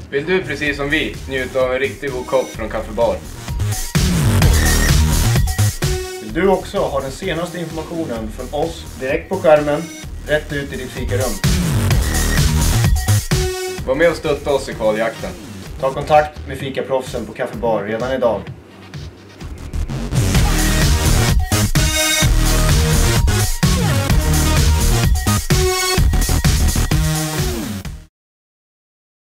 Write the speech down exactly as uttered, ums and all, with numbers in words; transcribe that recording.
Vill du precis som vi njuta av en riktigt god kopp från Kaffebar? Vill du också ha den senaste informationen från oss direkt på skärmen, rätt ut i ditt fikarum? Var med och stötta oss i kvaljakten. Ta kontakt med fikaproffsen på Kaffebar redan idag.